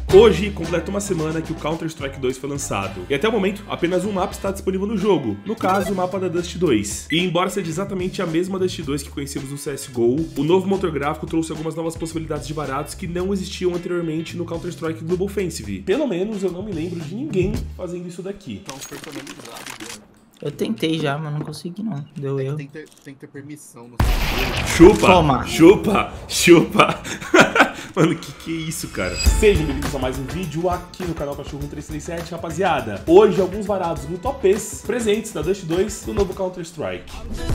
Hoje completa uma semana que o Counter-Strike 2 foi lançado, e até o momento apenas um mapa está disponível no jogo, no caso o mapa da Dust 2. E embora seja exatamente a mesma Dust 2 que conhecemos no CSGO, o novo motor gráfico trouxe algumas novas possibilidades de baratos que não existiam anteriormente no Counter-Strike Global Offensive. Pelo menos eu não me lembro de ninguém fazendo isso daqui. Então, personalizado, né? Eu tentei já, mas não consegui não. Deu erro. Tem que ter permissão no Chupa! Toma. Chupa! Chupa! Mano, que é isso, cara? Sejam bem-vindos a mais um vídeo aqui no canal Cachorro 1337, rapaziada. Hoje, alguns varados muito OPs presentes na Dust 2 do novo Counter-Strike.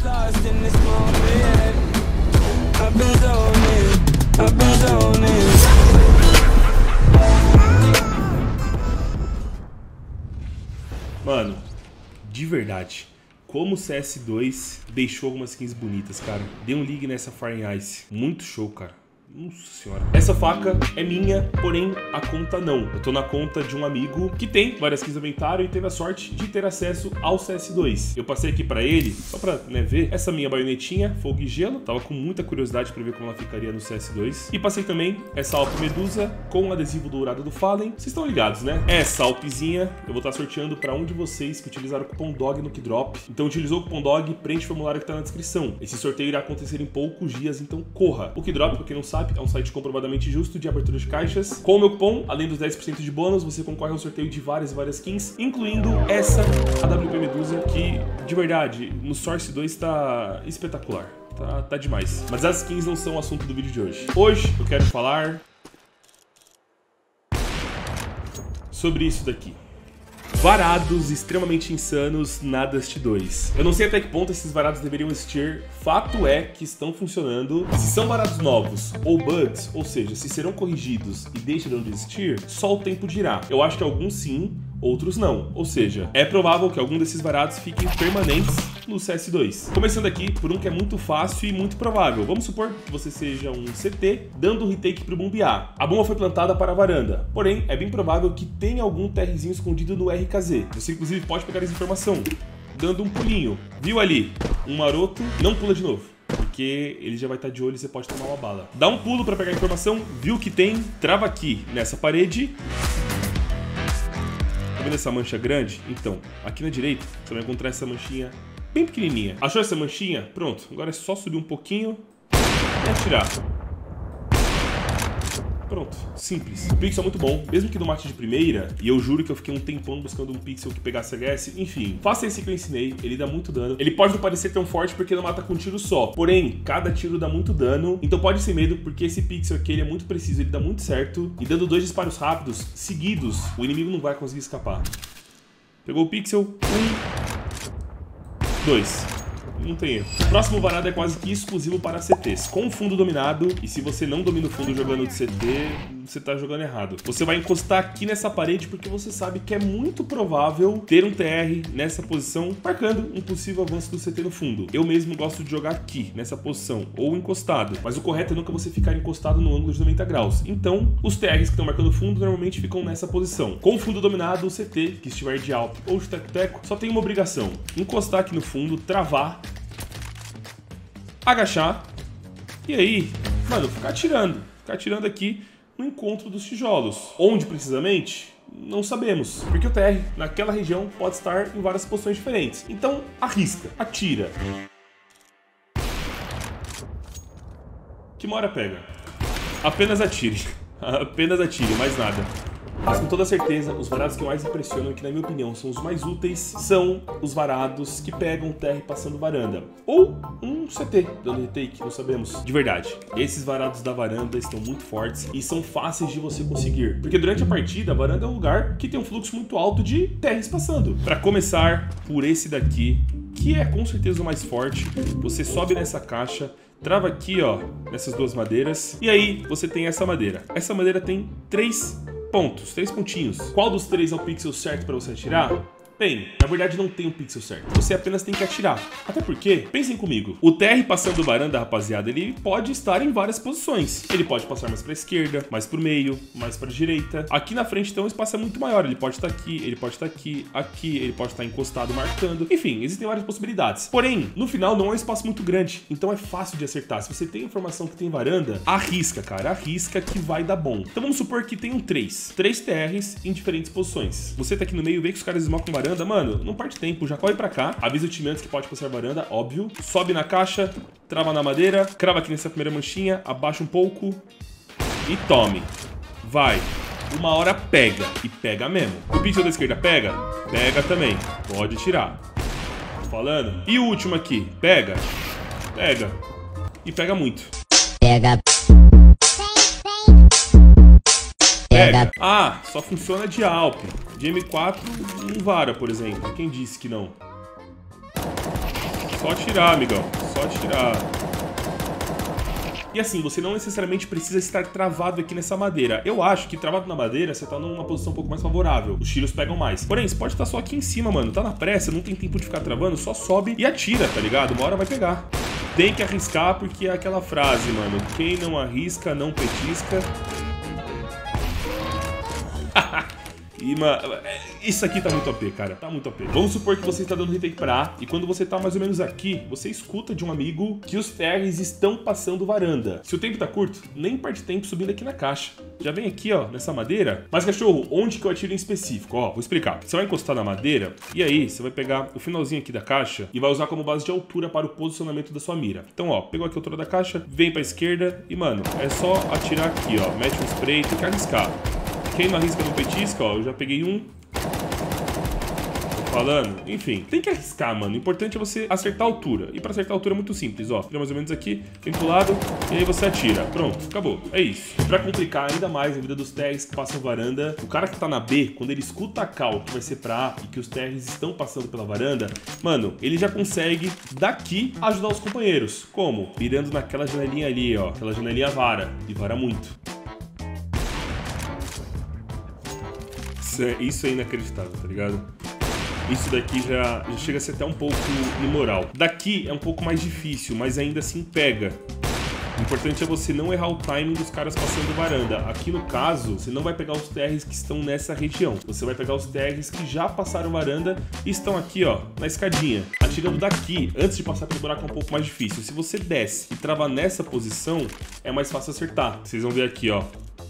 Mano, de verdade, como o CS2 deixou algumas skins bonitas, cara. Dê um ligue nessa Fire Ice. Muito show, cara. Nossa senhora. Essa faca é minha, porém a conta não. Eu tô na conta de um amigo que tem várias skins no inventário e teve a sorte de ter acesso ao CS2. Eu passei aqui pra ele, só pra ver, essa minha baionetinha, fogo e gelo. Tava com muita curiosidade pra ver como ela ficaria no CS2. E passei também essa Alp Medusa com o adesivo dourado do Fallen. Vocês estão ligados, né? Essa Alpzinha eu vou estar sorteando pra um de vocês que utilizaram o cupom DOG no Keydrop. Então utilizou o cupom DOG, preenche o formulário que tá na descrição. Esse sorteio irá acontecer em poucos dias, então corra. O Keydrop, pra quem não sabe, é um site comprovadamente justo de abertura de caixas. Com o meu cupom, além dos 10% de bônus, você concorre ao sorteio de várias skins, incluindo essa AWP Medusa, que, de verdade, no Source 2 tá espetacular. Tá demais. Mas as skins não são o assunto do vídeo de hoje. Hoje eu quero falar sobre isso daqui. Varados extremamente insanos na Dust 2. Eu não sei até que ponto esses varados deveriam existir. Fato é que estão funcionando. Se são varados novos ou bugs, ou seja, se serão corrigidos e deixarão de existir, só o tempo dirá. Eu acho que alguns sim, outros não. Ou seja, é provável que algum desses varados fiquem permanentes no CS2. Começando aqui por um que é muito fácil e muito provável. Vamos supor que você seja um CT dando um retake pro bombear. A bomba foi plantada para a varanda, porém é bem provável que tenha algum TRzinho escondido no RKZ. Você inclusive pode pegar essa informação dando um pulinho. Viu ali? Um maroto, não pula de novo, porque ele já vai estar de olho e você pode tomar uma bala. Dá um pulo para pegar a informação, viu que tem, trava aqui nessa parede. Tá vendo essa mancha grande? Então, aqui na direita você vai encontrar essa manchinha bem pequenininha. Achou essa manchinha? Pronto. Agora é só subir um pouquinho e atirar. Pronto. Simples. O pixel é muito bom, mesmo que no mate de primeira, e eu juro que eu fiquei um tempão buscando um pixel que pegasse HS, enfim. Faça esse que eu ensinei, ele dá muito dano. Ele pode não parecer tão forte porque não mata com um tiro só, porém, cada tiro dá muito dano, então pode ser medo porque esse pixel aqui ele é muito preciso, ele dá muito certo, e dando 2 disparos rápidos, seguidos, o inimigo não vai conseguir escapar. Pegou o pixel, 1, 2. Não tem erro. O próximo varado é quase que exclusivo para CTs, com fundo dominado, e se você não domina o fundo jogando de CT, você tá jogando errado. Você vai encostar aqui nessa parede porque você sabe que é muito provável ter um TR nessa posição, marcando um possível avanço do CT no fundo. Eu mesmo gosto de jogar aqui, nessa posição, ou encostado, mas o correto é nunca você ficar encostado no ângulo de 90 graus. Então, os TRs que estão marcando o fundo normalmente ficam nessa posição. Com o fundo dominado, o CT, que estiver de alto ou de teco-teco, só tem uma obrigação: encostar aqui no fundo, travar, agachar, e aí, mano, ficar atirando aqui no encontro dos tijolos. Onde precisamente? Não sabemos, porque o TR naquela região pode estar em várias posições diferentes. Então, arrisca, atira. Que uma hora pega. Apenas atire. Apenas atire, mais nada. Mas com toda certeza, os varados que mais impressionam e que na minha opinião são os mais úteis são os varados que pegam o TR passando varanda. Ou um CT dando retake, não sabemos. De verdade, esses varados da varanda estão muito fortes e são fáceis de você conseguir. Porque durante a partida, a varanda é um lugar que tem um fluxo muito alto de TRs passando. Para começar, por esse daqui, que é com certeza o mais forte, você sobe nessa caixa, trava aqui, ó, nessas duas madeiras, e aí você tem essa madeira. Essa madeira tem 3 pontos, 3 pontinhos. Qual dos 3 é o pixel certo para você atirar? Bem, na verdade não tem um pixel certo. Você apenas tem que atirar. Até porque, pensem comigo, o TR passando varanda, rapaziada, ele pode estar em várias posições. Ele pode passar mais pra esquerda, mais pro meio, mais pra direita. Aqui na frente, então, o espaço é muito maior. Ele pode estar aqui, ele pode estar aqui, aqui, ele pode estar encostado, marcando. Enfim, existem várias possibilidades. Porém, no final não é um espaço muito grande, então é fácil de acertar. Se você tem informação que tem varanda, arrisca, cara, arrisca que vai dar bom. Então vamos supor que tenham três TRs em diferentes posições. Você tá aqui no meio, vê que os caras esmocam varanda, mano, não perde tempo, já corre pra cá, avisa o time antes que pode passar varanda, óbvio, sobe na caixa, trava na madeira, crava aqui nessa primeira manchinha, abaixa um pouco e tome. Vai. Uma hora pega, e pega mesmo. O pixel da esquerda pega? Pega também, pode tirar. Tô falando? E o último aqui, pega? Pega. E pega muito. Pega. Pega. Ah, só funciona de Alp. De M4 não vara, por exemplo. Quem disse que não? Só atirar, amigão. Só atirar. E assim, você não necessariamente precisa estar travado aqui nessa madeira. Eu acho que travado na madeira, você tá numa posição um pouco mais favorável. Os tiros pegam mais. Porém, você pode estar só aqui em cima, mano. Tá na pressa, não tem tempo de ficar travando, só sobe e atira, tá ligado? Uma hora vai pegar. Tem que arriscar porque é aquela frase, mano. Quem não arrisca, não petisca. E, mano, isso aqui tá muito OP, cara. Tá muito OP. Vamos supor que você está dando retake pra A e quando você tá mais ou menos aqui, você escuta de um amigo que os TRs estão passando varanda. Se o tempo tá curto, nem perde tempo subindo aqui na caixa. Já vem aqui, ó, nessa madeira. Mas, cachorro, onde que eu atiro em específico? Ó, vou explicar. Você vai encostar na madeira e aí você vai pegar o finalzinho aqui da caixa e vai usar como base de altura para o posicionamento da sua mira. Então, ó, pegou aqui a altura da caixa, vem pra esquerda e, mano, é só atirar aqui, ó. Mete um spray, tem que arriscar. Quem não arrisca não petisca, ó, eu já peguei um. Tô falando. Enfim, tem que arriscar, mano. O importante é você acertar a altura. E pra acertar a altura é muito simples, ó. Tira mais ou menos aqui, vem pro lado, e aí você atira. Pronto, acabou. É isso. Pra complicar ainda mais a vida dos TRs que passam varanda, o cara que tá na B, quando ele escuta a cal que vai ser pra A e que os TRs estão passando pela varanda, mano, ele já consegue daqui ajudar os companheiros. Como? Mirando naquela janelinha ali, ó. Aquela janelinha vara. E vara muito. Isso é inacreditável, tá ligado? Isso daqui já chega a ser até um pouco imoral. Daqui é um pouco mais difícil, mas ainda assim pega. O importante é você não errar o timing dos caras passando varanda. Aqui no caso, você não vai pegar os TRs que estão nessa região. Você vai pegar os TRs que já passaram varanda e estão aqui, ó, na escadinha. Atirando daqui, antes de passar pelo buraco é um pouco mais difícil. Se você desce e travar nessa posição, é mais fácil acertar. Vocês vão ver aqui, ó.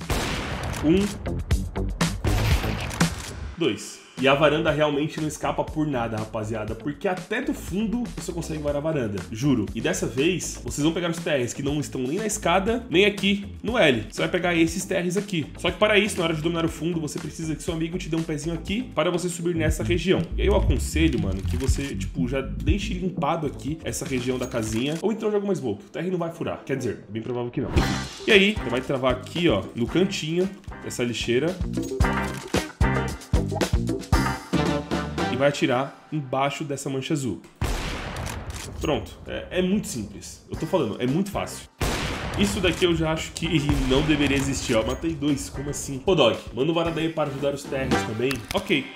2. E a varanda realmente não escapa por nada, rapaziada, porque até do fundo você consegue varar a varanda, juro. E dessa vez, vocês vão pegar os TRs que não estão nem na escada, nem aqui no L. Você vai pegar esses TRs aqui. Só que para isso, na hora de dominar o fundo, você precisa que seu amigo te dê um pezinho aqui para você subir nessa região. E aí eu aconselho, mano, que você, tipo, já deixe limpado aqui essa região da casinha, ou então joga uma smoke. O TR não vai furar, quer dizer, é bem provável que não. E aí, você vai travar aqui, ó, no cantinho dessa lixeira. E vai atirar embaixo dessa mancha azul. Pronto, é muito simples. Eu tô falando, é muito fácil. Isso daqui eu já acho que não deveria existir, ó. Matei 2, como assim? Ô, Dog, manda um varanda aí para ajudar os TRs também. Ok.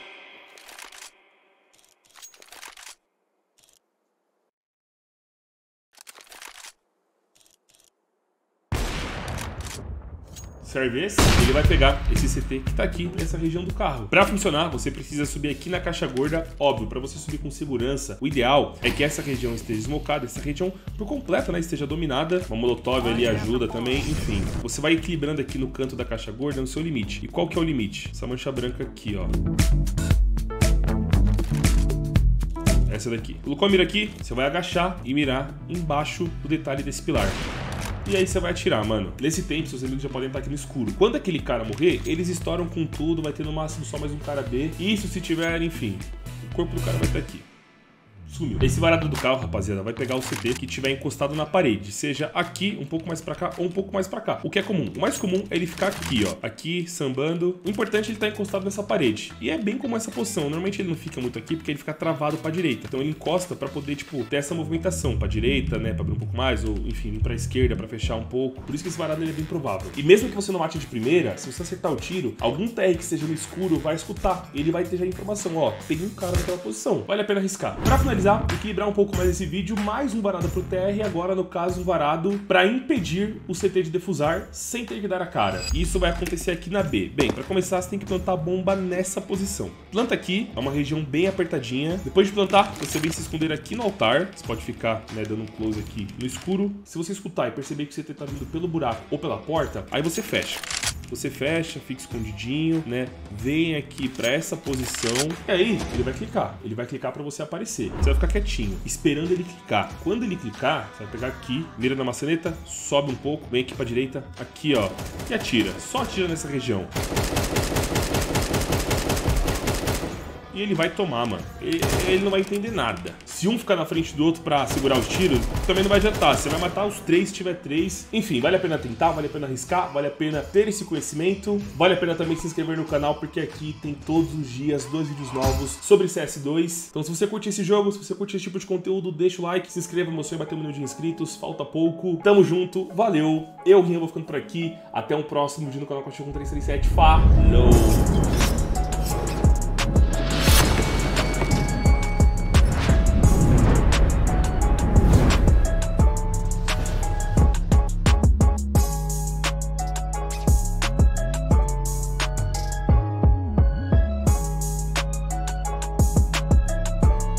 Serve esse, ele vai pegar esse CT que tá aqui nessa região do carro. Pra funcionar, você precisa subir aqui na caixa gorda, óbvio, pra você subir com segurança. O ideal é que essa região esteja esmocada, essa região por completo, né, esteja dominada. Uma molotov ali ajuda também, enfim. Você vai equilibrando aqui no canto da caixa gorda no seu limite. E qual que é o limite? Essa mancha branca aqui, ó. Essa daqui. Colocou a mira aqui, você vai agachar e mirar embaixo do detalhe desse pilar. E aí você vai atirar, mano. Nesse tempo, seus inimigos já podem estar aqui no escuro. Quando aquele cara morrer, eles estouram com tudo, vai ter no máximo só mais um cara B. Isso se tiver, enfim, o corpo do cara vai estar aqui. sumiu. Esse varado do carro, rapaziada, vai pegar o CT que tiver encostado na parede, seja aqui, um pouco mais pra cá ou um pouco mais pra cá. O que é comum? O mais comum é ele ficar aqui, ó, aqui, sambando. O importante é ele estar encostado nessa parede. E é bem como essa posição. Normalmente ele não fica muito aqui porque ele fica travado pra direita. Então ele encosta pra poder, tipo, ter essa movimentação pra direita, né, pra abrir um pouco mais, ou enfim, vir pra esquerda pra fechar um pouco. Por isso que esse varado ele é bem provável. E mesmo que você não mate de primeira, se você acertar o tiro, algum TR que esteja no escuro vai escutar. Ele vai ter já a informação, ó, tem um cara naquela posição. Vale a pena arriscar. Pra finalizar, equilibrar um pouco mais esse vídeo, mais um varado pro TR e agora, no caso, um varado pra impedir o CT de defusar sem ter que dar a cara. E isso vai acontecer aqui na B. Bem, pra começar, você tem que plantar a bomba nessa posição. Planta aqui, é uma região bem apertadinha. Depois de plantar, você vem se esconder aqui no altar. Você pode ficar, né, dando um close aqui no escuro. Se você escutar e perceber que o CT tá vindo pelo buraco ou pela porta, aí você fecha. Você fecha, fica escondidinho, né? Vem aqui pra essa posição. E aí, ele vai clicar. Ele vai clicar pra você aparecer. Você vai ficar quietinho, esperando ele clicar. Quando ele clicar, você vai pegar aqui, mira na maçaneta, sobe um pouco, vem aqui pra direita, aqui, ó, e atira. Só atira nessa região. E ele vai tomar, mano. Ele não vai entender nada. Se um ficar na frente do outro pra segurar os tiros, também não vai adiantar. Você vai matar os três se tiver três. Enfim, vale a pena tentar, vale a pena arriscar, vale a pena ter esse conhecimento. Vale a pena também se inscrever no canal, porque aqui tem todos os dias 2 vídeos novos sobre CS2. Então se você curte esse jogo, se você curte esse tipo de conteúdo, deixa o like, se inscreva, meu sonho é bater 1 milhão de inscritos. Falta pouco. Tamo junto, valeu. Eu, Rinha, vou ficando por aqui. Até um próximo vídeo no canal Cachorro 1337. Falou!